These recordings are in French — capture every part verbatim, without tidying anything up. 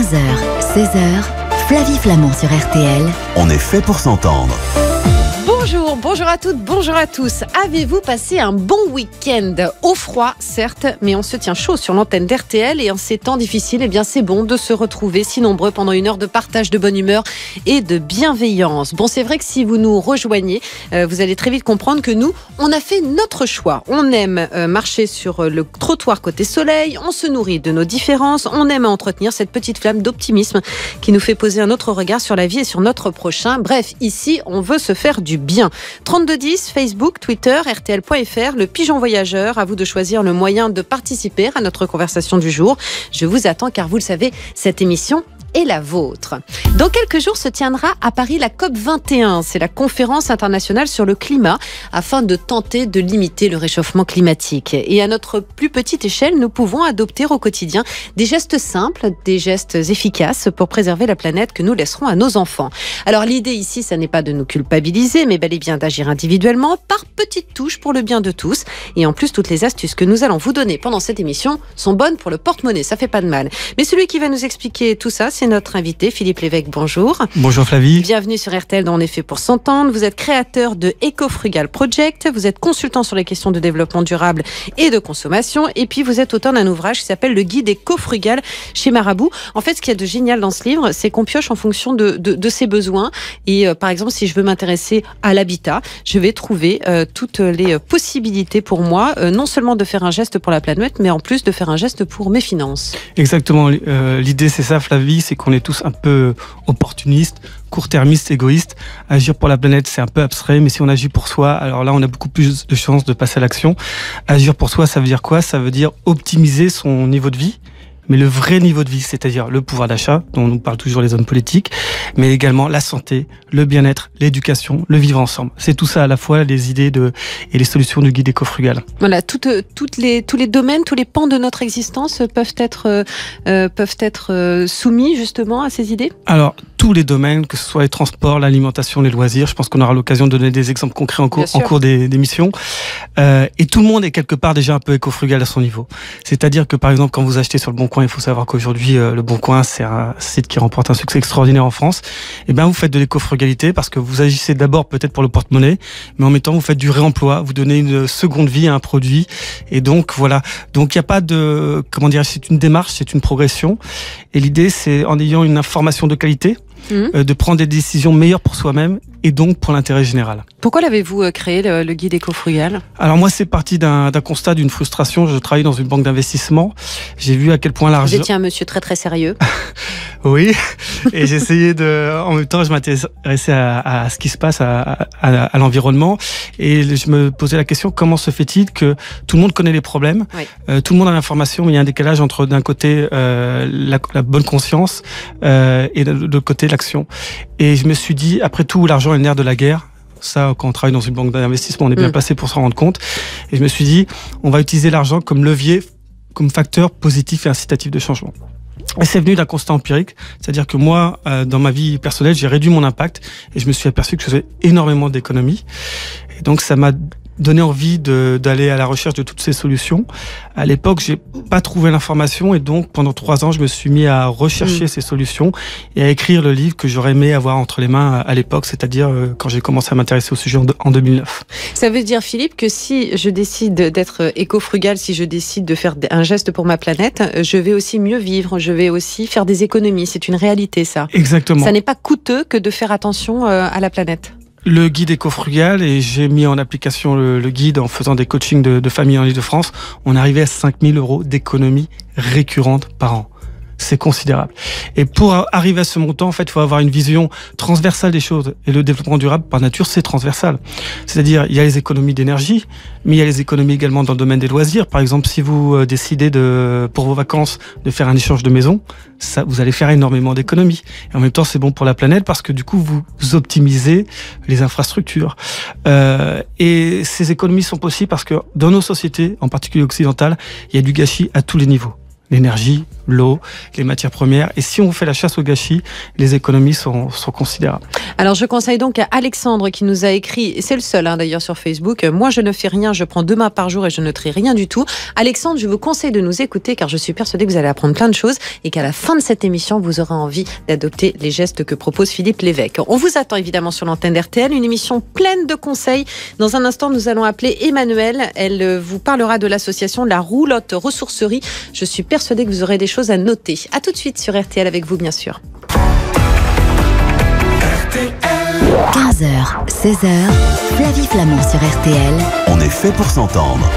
quinze heures, seize heures, Flavie Flamand sur R T L. On est fait pour s'entendre. Bonjour, bonjour à toutes, bonjour à tous. Avez-vous passé un bon week-end? Au froid, certes, mais on se tient chaud sur l'antenne d'R T L et en ces temps difficiles, eh bien c'est bon de se retrouver si nombreux pendant une heure de partage de bonne humeur et de bienveillance. Bon, c'est vrai que si vous nous rejoignez, euh, vous allez très vite comprendre que nous, on a fait notre choix. On aime euh, marcher sur le trottoir côté soleil, on se nourrit de nos différences, on aime entretenir cette petite flamme d'optimisme qui nous fait poser un autre regard sur la vie et sur notre prochain. Bref, ici, on veut se faire du bien. trente-deux dix, Facebook, Twitter, R T L point F R, le pigeon voyageur. À vous de choisir le moyen de participer à notre conversation du jour. Je vous attends car vous le savez, cette émission est la vôtre. Dans quelques jours se tiendra à Paris la COP vingt et un. C'est la conférence internationale sur le climat afin de tenter de limiter le réchauffement climatique. Et à notre plus petite échelle, nous pouvons adopter au quotidien des gestes simples, des gestes efficaces pour préserver la planète que nous laisserons à nos enfants. Alors l'idée ici, ça n'est pas de nous culpabiliser, mais bel et bien d'agir individuellement par petites touches pour le bien de tous. Et en plus, toutes les astuces que nous allons vous donner pendant cette émission sont bonnes pour le porte-monnaie, ça fait pas de mal. Mais celui qui va nous expliquer tout ça, c'est notre invité, Philippe Lévesque. Bonjour. Bonjour Flavie. Bienvenue sur R T L dans On est fait pour s'entendre. Vous êtes créateur de Ecofrugal Project, vous êtes consultant sur les questions de développement durable et de consommation, et puis vous êtes auteur d'un ouvrage qui s'appelle Le Guide Ecofrugal chez Marabout. En fait, ce qu'il y a de génial dans ce livre, c'est qu'on pioche en fonction de, de, de ses besoins. Et euh, par exemple, si je veux m'intéresser à l'habitat, je vais trouver euh, toutes les possibilités pour moi, euh, non seulement de faire un geste pour la planète, mais en plus de faire un geste pour mes finances. Exactement. Euh, l'idée, c'est ça, Flavie, c'est qu'on est tous un peu opportunistes, court-termistes, égoïstes. Agir pour la planète, c'est un peu abstrait, mais si on agit pour soi, alors là, on a beaucoup plus de chances de passer à l'action. Agir pour soi, ça veut dire quoi? Ça veut dire optimiser son niveau de vie, mais le vrai niveau de vie, c'est-à-dire le pouvoir d'achat, dont nous parlent toujours les hommes politiques, mais également la santé, le bien-être, l'éducation, le vivre ensemble. C'est tout ça à la fois les idées de, et les solutions du guide Ecofrugal. Voilà, toutes, toutes les, tous les domaines, tous les pans de notre existence peuvent être, euh, peuvent être euh, soumis justement à ces idées? Alors, tous les domaines, que ce soit les transports, l'alimentation, les loisirs, je pense qu'on aura l'occasion de donner des exemples concrets en cours, en cours des, des missions. Euh, et tout le monde est quelque part déjà un peu écofrugal à son niveau. C'est-à-dire que par exemple, quand vous achetez sur le Bon Coin, il faut savoir qu'aujourd'hui, euh, le Bon Coin, c'est un site qui remporte un succès extraordinaire en France. Et bien, vous faites de l'écofrugalité parce que vous agissez d'abord peut-être pour le porte-monnaie, mais en même temps, vous faites du réemploi, vous donnez une seconde vie à un produit. Et donc, voilà. Donc, il n'y a pas de, comment dire, c'est une démarche, c'est une progression. Et l'idée, c'est en ayant une information de qualité, Mmh. de prendre des décisions meilleures pour soi-même et donc pour l'intérêt général. Pourquoi l'avez-vous créé, le, le guide Ecofrugal? Alors moi, c'est parti d'un, d'un constat, d'une frustration. Je travaille dans une banque d'investissement. J'ai vu à quel point l'argent... Vous étiez un monsieur très très sérieux. Oui, et j'essayais de... En même temps, je m'intéressais à, à ce qui se passe à, à, à l'environnement et je me posais la question, comment se fait-il que tout le monde connaît les problèmes, oui. euh, tout le monde a l'information, mais il y a un décalage entre d'un côté euh, la, la bonne conscience euh, et de l'autre côté l'action. Et je me suis dit, après tout, l'argent est le nerf de la guerre. Ça, quand on travaille dans une banque d'investissement, on est bien mmh. placé pour s'en rendre compte. Et je me suis dit, on va utiliser l'argent comme levier, comme facteur positif et incitatif de changement. Et c'est venu d'un constat empirique, c'est-à-dire que moi, euh, dans ma vie personnelle, j'ai réduit mon impact et je me suis aperçu que je faisais énormément d'économies. Et donc, ça m'a donné envie de, d'aller à la recherche de toutes ces solutions. À l'époque, j'ai pas trouvé l'information et donc pendant trois ans, je me suis mis à rechercher mmh. ces solutions et à écrire le livre que j'aurais aimé avoir entre les mains à l'époque, c'est-à-dire euh, quand j'ai commencé à m'intéresser au sujet en, de, en deux mille neuf. Ça veut dire, Philippe, que si je décide d'être éco-frugal, si je décide de faire un geste pour ma planète, je vais aussi mieux vivre, je vais aussi faire des économies. C'est une réalité, ça. Exactement. Ça n'est pas coûteux que de faire attention euh, à la planète. Le guide Ecofrugal, et j'ai mis en application le, le guide en faisant des coachings de, de famille en Ile-de-France, on arrivait à cinq mille euros d'économies récurrentes par an. C'est considérable. Et pour arriver à ce montant, en fait, il faut avoir une vision transversale des choses. Et le développement durable, par nature, c'est transversal. C'est-à-dire, il y a les économies d'énergie, mais il y a les économies également dans le domaine des loisirs. Par exemple, si vous décidez de, pour vos vacances de faire un échange de maison, ça, vous allez faire énormément d'économies. Et en même temps, c'est bon pour la planète parce que du coup, vous optimisez les infrastructures. Euh, et ces économies sont possibles parce que dans nos sociétés, en particulier occidentales, il y a du gâchis à tous les niveaux. L'énergie, l'eau, les matières premières. Et si on fait la chasse au gâchis, les économies sont, sont considérables. Alors je conseille donc à Alexandre qui nous a écrit, et c'est le seul hein, d'ailleurs sur Facebook, moi je ne fais rien, je prends deux mains par jour et je ne trie rien du tout. Alexandre, je vous conseille de nous écouter car je suis persuadée que vous allez apprendre plein de choses et qu'à la fin de cette émission, vous aurez envie d'adopter les gestes que propose Philippe Lévesque. On vous attend évidemment sur l'antenne d'R T L, une émission pleine de conseils. Dans un instant, nous allons appeler Emmanuelle. Elle vous parlera de l'association La Roulotte Ressourcerie. Je suis persuadée que vous aurez des choses à noter. À tout de suite sur R T L avec vous, bien sûr. quinze heures, seize heures, Flavie Flamand sur R T L. On est fait pour s'entendre.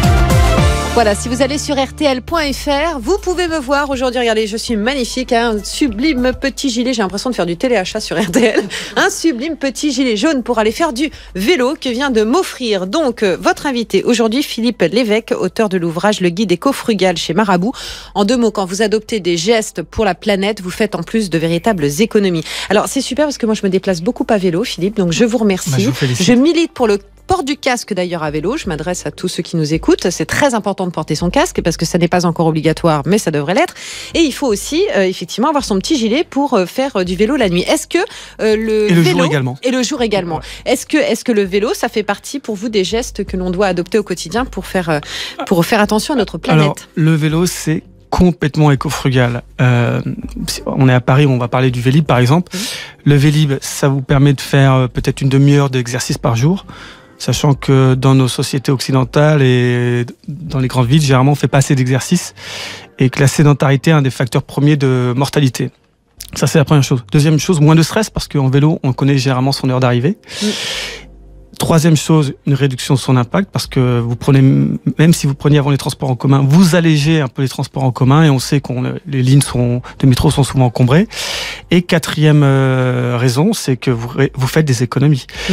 Voilà, si vous allez sur R T L point F R, vous pouvez me voir aujourd'hui. Regardez, je suis magnifique, hein, un sublime petit gilet. J'ai l'impression de faire du téléachat sur R T L. Un sublime petit gilet jaune pour aller faire du vélo que vient de m'offrir donc euh, votre invité aujourd'hui, Philippe Lévesque, auteur de l'ouvrage Le Guide éco-frugal chez Marabout. En deux mots, quand vous adoptez des gestes pour la planète, vous faites en plus de véritables économies. Alors c'est super parce que moi je me déplace beaucoup à vélo, Philippe, donc je vous remercie. Bah, je vous félicite. Je milite pour le port du casque d'ailleurs à vélo, je m'adresse à tous ceux qui nous écoutent, c'est très important de porter son casque parce que ça n'est pas encore obligatoire mais ça devrait l'être, et il faut aussi euh, effectivement avoir son petit gilet pour euh, faire euh, du vélo la nuit. Est-ce que euh, le Et le vélo jour également. Et le jour également. Est-ce que, est-ce que le vélo ça fait partie pour vous des gestes que l'on doit adopter au quotidien pour faire, euh, pour faire attention à notre planète? Alors, le vélo, c'est complètement éco-frugal. Euh, on est à Paris, on va parler du Vélib par exemple. Mmh. Le Vélib, ça vous permet de faire euh, peut-être une demi-heure d'exercice par jour. Sachant que dans nos sociétés occidentales et dans les grandes villes, généralement, on ne fait pas assez d'exercice et que la sédentarité est un des facteurs premiers de mortalité. Ça, c'est la première chose. Deuxième chose, moins de stress parce qu'en vélo, on connaît généralement son heure d'arrivée. Mmh. Troisième chose, une réduction de son impact parce que vous prenez, même si vous preniez avant les transports en commun, vous allégez un peu les transports en commun et on sait que les lignes sont, de métro sont souvent encombrées. Et quatrième euh, raison, c'est que vous, vous faites des économies. Mmh.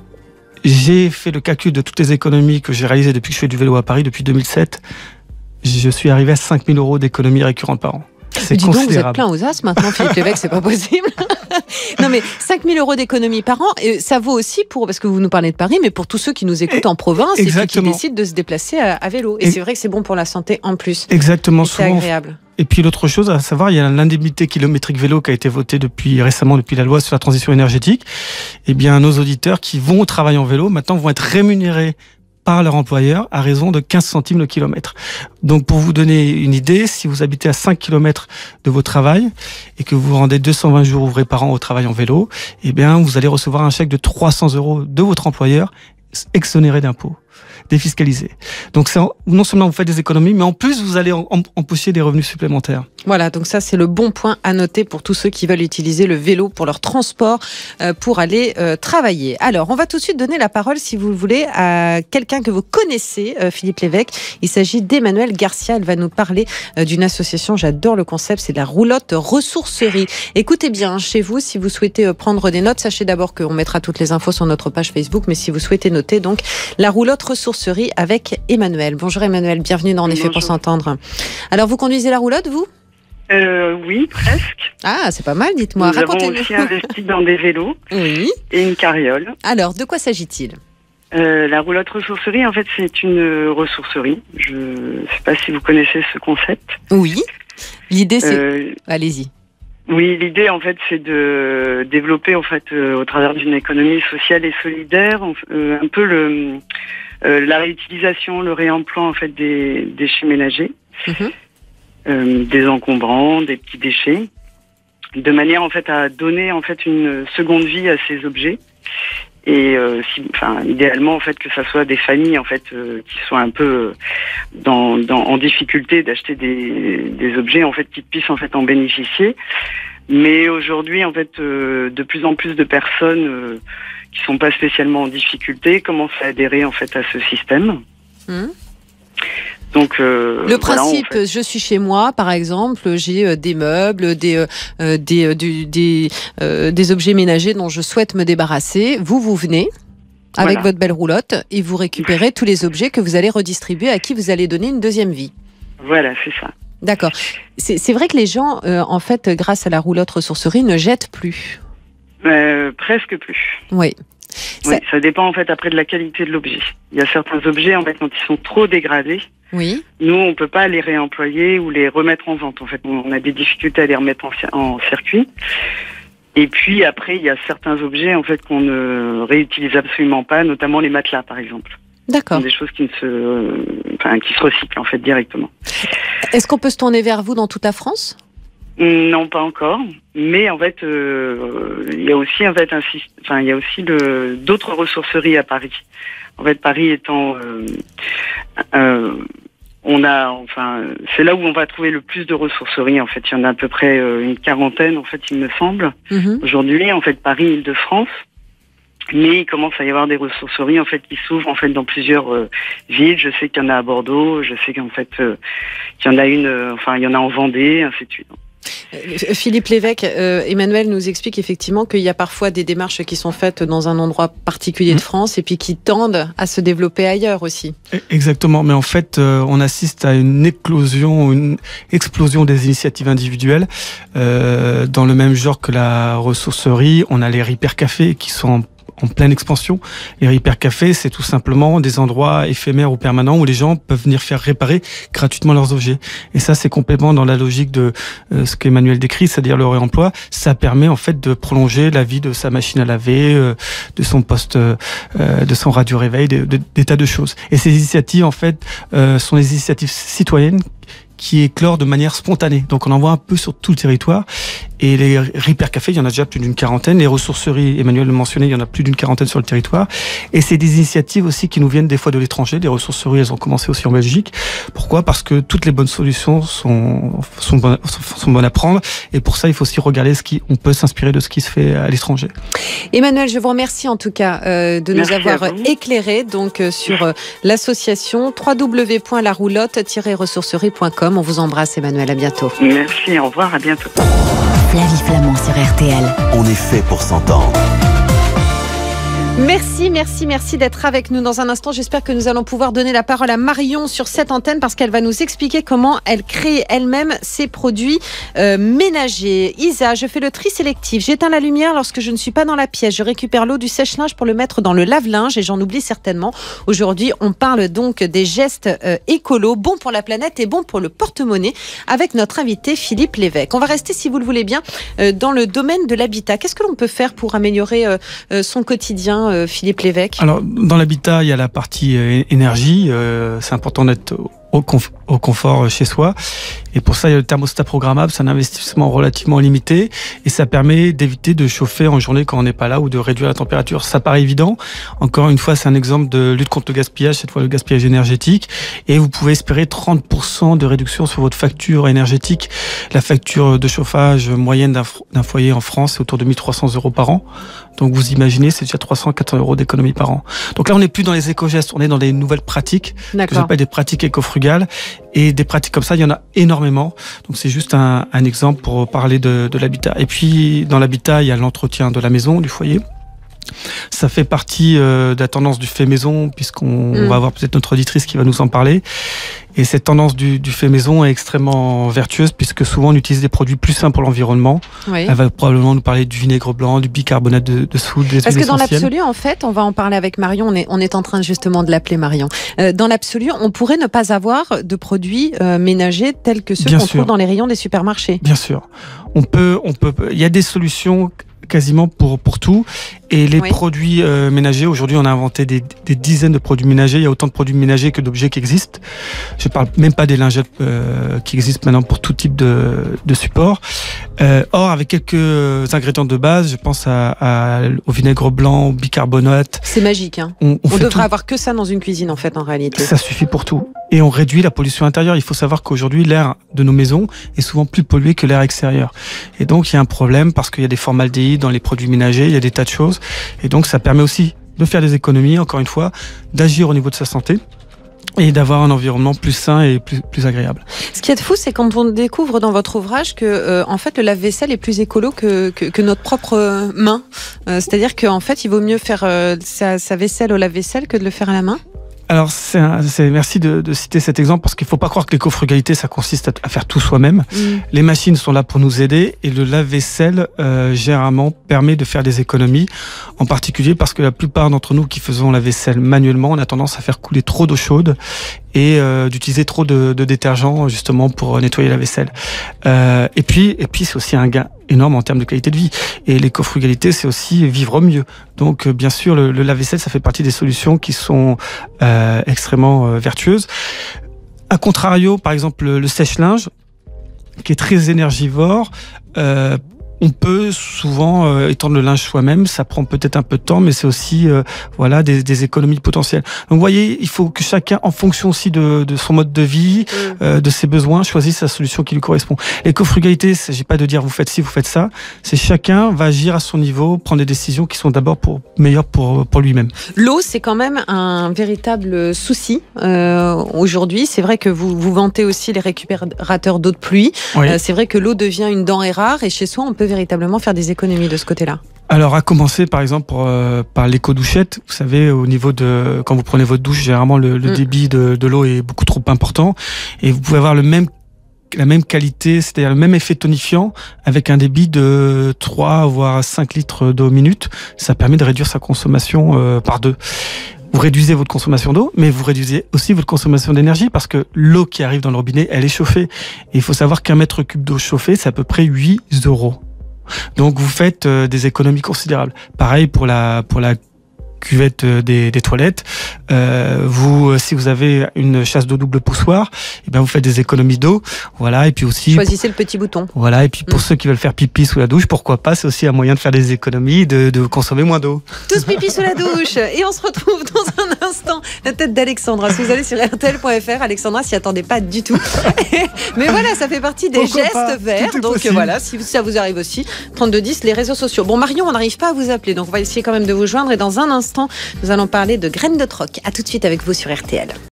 J'ai fait le calcul de toutes les économies que j'ai réalisées depuis que je fais du vélo à Paris, depuis deux mille sept. Je suis arrivé à cinq mille euros d'économies récurrentes par an. C'est dis donc, vous êtes plein aux as maintenant, Philippe Lévesque, c'est pas possible. Non mais cinq mille euros d'économies par an, et ça vaut aussi pour, parce que vous nous parlez de Paris, mais pour tous ceux qui nous écoutent en province Exactement. Et qui décident de se déplacer à, à vélo. Et, et c'est vrai que c'est bon pour la santé en plus. Exactement. Et c'est agréable. Et puis l'autre chose à savoir, il y a l'indemnité kilométrique vélo qui a été votée depuis récemment depuis la loi sur la transition énergétique. Eh bien, nos auditeurs qui vont au travail en vélo maintenant vont être rémunérés par leur employeur à raison de quinze centimes le kilomètre. Donc pour vous donner une idée, si vous habitez à cinq kilomètres de votre travail et que vous vous rendez deux cent vingt jours ouvrés par an au travail en vélo, eh bien vous allez recevoir un chèque de trois cents euros de votre employeur exonéré d'impôts, défiscalisé. Donc c'est, non seulement vous faites des économies, mais en plus vous allez en, en, empocher des revenus supplémentaires. Voilà, donc ça c'est le bon point à noter pour tous ceux qui veulent utiliser le vélo pour leur transport, euh, pour aller euh, travailler. Alors, on va tout de suite donner la parole, si vous le voulez, à quelqu'un que vous connaissez, euh, Philippe Lévesque. Il s'agit d'Emmanuelle Garcia. Elle va nous parler euh, d'une association, j'adore le concept, c'est la Roulotte Ressourcerie. Écoutez bien, chez vous, si vous souhaitez euh, prendre des notes, sachez d'abord qu'on mettra toutes les infos sur notre page Facebook, mais si vous souhaitez noter, donc, la Roulotte Ressourcerie avec Emmanuelle. Bonjour Emmanuelle, bienvenue dans En Effet pour s'entendre. Alors, vous conduisez la roulotte, vous ? Euh, oui, presque. Ah, c'est pas mal, dites-moi. Nous avons aussi investi dans des vélos oui. et une carriole. Alors, de quoi s'agit-il ? euh, La Roulotte Ressourcerie, en fait, c'est une ressourcerie. Je ne sais pas si vous connaissez ce concept. Oui. L'idée, c'est... Euh, Allez-y. Oui, l'idée, en fait, c'est de développer, en fait, euh, au travers d'une économie sociale et solidaire, euh, un peu le, euh, la réutilisation, le réemploi, en fait, des déchets ménagers. Mm-hmm. Euh, des encombrants, des petits déchets, de manière en fait à donner en fait une seconde vie à ces objets et euh, si, enfin idéalement en fait que ça soit des familles en fait euh, qui soient un peu dans, dans en difficulté d'acheter des, des objets en fait qui puissent en fait en bénéficier. Mais aujourd'hui en fait euh, de plus en plus de personnes euh, qui sont pas spécialement en difficulté commencent à adhérer en fait à ce système. Mmh. Donc, euh, le principe, voilà, en fait. Je suis chez moi, par exemple, j'ai euh, des meubles, des, euh, des, euh, du, des, euh, des objets ménagers dont je souhaite me débarrasser. Vous, vous venez avec voilà. votre belle roulotte et vous récupérez tous les objets que vous allez redistribuer à qui vous allez donner une deuxième vie. Voilà, c'est ça. D'accord. C'est, c'est vrai que les gens, euh, en fait, grâce à la roulotte ressourcerie, ne jettent plus. Euh, presque plus. Oui. Oui, Ça- ça dépend en fait après de la qualité de l'objet. Il y a certains objets en fait quand ils sont trop dégradés, Oui. nous on peut pas les réemployer ou les remettre en vente. En fait, on a des difficultés à les remettre en, cir- en circuit. Et puis après, il y a certains objets en fait qu'on ne réutilise absolument pas, notamment les matelas par exemple. Ce D'accord. sont des choses qui ne se, euh, enfin, qui se recyclent en fait directement. Est-ce qu'on peut se tourner vers vous dans toute la France ? Non, pas encore. Mais en fait, euh, il y a aussi en fait un, syst- enfin, il y a aussi le, d'autres ressourceries à Paris. En fait, Paris étant, euh, euh, on a, enfin, c'est là où on va trouver le plus de ressourceries. En fait, il y en a à peu près euh, une quarantaine. En fait, il me semble. Mhm. Aujourd'hui, en fait, Paris, Île-de-France. Mais il commence à y avoir des ressourceries en fait qui s'ouvrent en fait dans plusieurs euh, villes. Je sais qu'il y en a à Bordeaux. Je sais qu'en fait euh, qu'il y en a une, euh, enfin, il y en a en Vendée, ainsi de suite. Euh, Philippe Lévesque, euh, Emmanuel nous explique effectivement qu'il y a parfois des démarches qui sont faites dans un endroit particulier de Mmh. France et puis qui tendent à se développer ailleurs aussi. Exactement, mais en fait, euh, on assiste à une éclosion, une explosion des initiatives individuelles. Euh, dans le même genre que la ressourcerie, on a les Repair Cafés qui sont en en pleine expansion. Les Repair Cafés, c'est tout simplement des endroits éphémères ou permanents où les gens peuvent venir faire réparer gratuitement leurs objets. Et ça, c'est complètement dans la logique de euh, ce qu'Emmanuel décrit, c'est-à-dire le réemploi. Ça permet en fait de prolonger la vie de sa machine à laver, euh, de son poste, euh, de son radio-réveil, de, de, des tas de choses. Et ces initiatives, en fait, euh, sont des initiatives citoyennes qui éclorent de manière spontanée. Donc on en voit un peu sur tout le territoire. Et les Repair Cafés, il y en a déjà plus d'une quarantaine. Les ressourceries, Emmanuel le mentionnait, il y en a plus d'une quarantaine sur le territoire. Et c'est des initiatives aussi qui nous viennent des fois de l'étranger. Les ressourceries, elles ont commencé aussi en Belgique. Pourquoi ? Parce que toutes les bonnes solutions sont, sont, bonnes, sont bonnes à prendre. Et pour ça, il faut aussi regarder ce qui, on peut s'inspirer de ce qui se fait à l'étranger. Emmanuel, je vous remercie en tout cas euh, de Merci nous avoir à vous. éclairé donc, euh, sur euh, l'association w w w point la roulotte tiret ressourcerie point com. On vous embrasse Emmanuel, à bientôt. Merci, au revoir, à bientôt. Flavie Flamand sur R T L. On est fait pour s'entendre. Merci, merci, merci d'être avec nous dans un instant. J'espère que nous allons pouvoir donner la parole à Marion sur cette antenne parce qu'elle va nous expliquer comment elle crée elle-même ses produits euh, ménagers. Isa, je fais le tri sélectif. J'éteins la lumière lorsque je ne suis pas dans la pièce. Je récupère l'eau du sèche-linge pour le mettre dans le lave-linge et j'en oublie certainement. Aujourd'hui, on parle donc des gestes euh, écolos, bons pour la planète et bons pour le porte-monnaie avec notre invité Philippe Lévesque. On va rester, si vous le voulez bien, euh, dans le domaine de l'habitat. Qu'est-ce que l'on peut faire pour améliorer euh, euh, son quotidien, euh, Philippe Lévesque ? Alors, dans l'habitat, il y a la partie euh, énergie. Euh, c'est important d'être au, conf- au confort chez soi. Et pour ça, il y a le thermostat programmable. C'est un investissement relativement limité. Et ça permet d'éviter de chauffer en journée quand on n'est pas là ou de réduire la température. Ça paraît évident. Encore une fois, c'est un exemple de lutte contre le gaspillage, cette fois le gaspillage énergétique. Et vous pouvez espérer trente pour cent de réduction sur votre facture énergétique. La facture de chauffage moyenne d'un, f- d'un foyer en France, c'est autour de mille trois cents euros par an. Donc vous imaginez, c'est déjà trois cents à quatre cents euros d'économie par an. Donc là, on n'est plus dans les éco-gestes, on est dans des nouvelles pratiques. Que D'accord. j'appelle des pratiques éco-frugales. Et des pratiques comme ça, il y en a énormément. Donc c'est juste un, un exemple pour parler de, de l'habitat. Et puis dans l'habitat, il y a l'entretien de la maison, du foyer. Ça fait partie euh, de la tendance du fait maison, puisqu'on Mm. va avoir peut-être notre auditrice qui va nous en parler. Et cette tendance du, du fait maison est extrêmement vertueuse, puisque souvent on utilise des produits plus sains pour l'environnement. Oui. Elle va probablement nous parler du vinaigre blanc, du bicarbonate de, de soude, des Parce huiles que dans essentielles. l'absolu, en fait, on va en parler avec Marion, on est, on est en train justement de l'appeler Marion. Euh, dans l'absolu, on pourrait ne pas avoir de produits euh, ménagers tels que ceux Bien qu'on sûr. trouve dans les rayons des supermarchés. Bien sûr. On peut, on peut, il y a des solutions quasiment pour, pour tout. Et les Oui. produits euh, ménagers, aujourd'hui, on a inventé des, des dizaines de produits ménagers. Il y a autant de produits ménagers que d'objets qui existent. Je parle même pas des lingettes euh, qui existent maintenant pour tout type de, de support. Euh, or, avec quelques ingrédients de base, je pense à, à, au vinaigre blanc, au bicarbonate. C'est magique, hein. On, on On fait devrait tout. avoir que ça dans une cuisine, en fait, en réalité. Ça suffit pour tout. Et on réduit la pollution intérieure. Il faut savoir qu'aujourd'hui, l'air de nos maisons est souvent plus pollué que l'air extérieur. Et donc, il y a un problème parce qu'il y a des formaldéhydes dans les produits ménagers, il y a des tas de choses. Et donc, ça permet aussi de faire des économies, encore une fois, d'agir au niveau de sa santé et d'avoir un environnement plus sain et plus, plus agréable. Ce qui est fou, c'est quand on découvre dans votre ouvrage que, euh, en fait, le lave-vaisselle est plus écolo que, que, que notre propre euh, main. Euh, c'est-à-dire qu'en fait, il vaut mieux faire euh, sa, sa vaisselle au lave-vaisselle que de le faire à la main. Alors, c'est un, c'est, merci de, de citer cet exemple parce qu'il ne faut pas croire que l'écofrugalité, ça consiste à, à faire tout soi-même. Mmh. Les machines sont là pour nous aider et le lave-vaisselle, euh, généralement, permet de faire des économies. En particulier parce que la plupart d'entre nous qui faisons la vaisselle manuellement, on a tendance à faire couler trop d'eau chaude et euh, d'utiliser trop de, de détergent justement pour nettoyer la vaisselle. Euh, et puis, et puis c'est aussi un gain énorme en termes de qualité de vie. Et l'écofrugalité, c'est aussi vivre mieux. Donc, euh, bien sûr, le, le lave-vaisselle, ça fait partie des solutions qui sont euh, extrêmement euh, vertueuses. A contrario, par exemple, le, le sèche-linge, qui est très énergivore, euh, on peut souvent euh, étendre le linge soi-même, ça prend peut-être un peu de temps, mais c'est aussi euh, voilà des, des économies potentielles. Donc vous voyez, il faut que chacun, en fonction aussi de, de son mode de vie, mmh. euh, de ses besoins, choisisse la solution qui lui correspond. L'écofrugalité, il ne s'agit pas de dire vous faites ci, vous faites ça, c'est chacun va agir à son niveau, prendre des décisions qui sont d'abord pour, meilleures pour, pour lui-même. L'eau, c'est quand même un véritable souci euh, aujourd'hui. C'est vrai que vous, vous vantez aussi les récupérateurs d'eau de pluie. Oui. Euh, c'est vrai que l'eau devient une denrée rare et chez soi, on peut véritablement faire des économies de ce côté-là. Alors, à commencer par exemple pour, euh, par l'éco-douchette. Vous savez, au niveau de quand vous prenez votre douche, généralement le, le mmh. débit de, de l'eau est beaucoup trop important et vous pouvez avoir le même la même qualité, c'est-à-dire le même effet tonifiant avec un débit de trois voire cinq litres d'eau minute. Ça permet de réduire sa consommation euh, par deux. Vous réduisez votre consommation d'eau, mais vous réduisez aussi votre consommation d'énergie parce que l'eau qui arrive dans le robinet, elle est chauffée. Et il faut savoir qu'un mètre cube d'eau chauffée, c'est à peu près huit euros. Donc vous faites euh, des économies considérables. Pareil pour la pour la cuvette des, des toilettes. Euh, vous, si vous avez une chasse d'eau double poussoir, et ben vous faites des économies d'eau. Voilà, et puis aussi choisissez le petit bouton. Voilà, et puis pour mmh. ceux qui veulent faire pipi sous la douche, pourquoi pas, c'est aussi un moyen de faire des économies, de, de consommer moins d'eau. Tous pipi sous la douche. Et on se retrouve dans un instant. La tête d'Alexandra. Si vous allez sur R T L point F R, Alexandra s'y attendait pas du tout. Mais voilà, ça fait partie des pourquoi gestes pas, verts. Donc possible. Voilà, si ça vous arrive aussi, trente-deux dix, les réseaux sociaux. Bon, Marion, on n'arrive pas à vous appeler, donc on va essayer quand même de vous joindre. Et dans un instant, nous allons parler de graines de troc. À tout de suite avec vous sur R T L.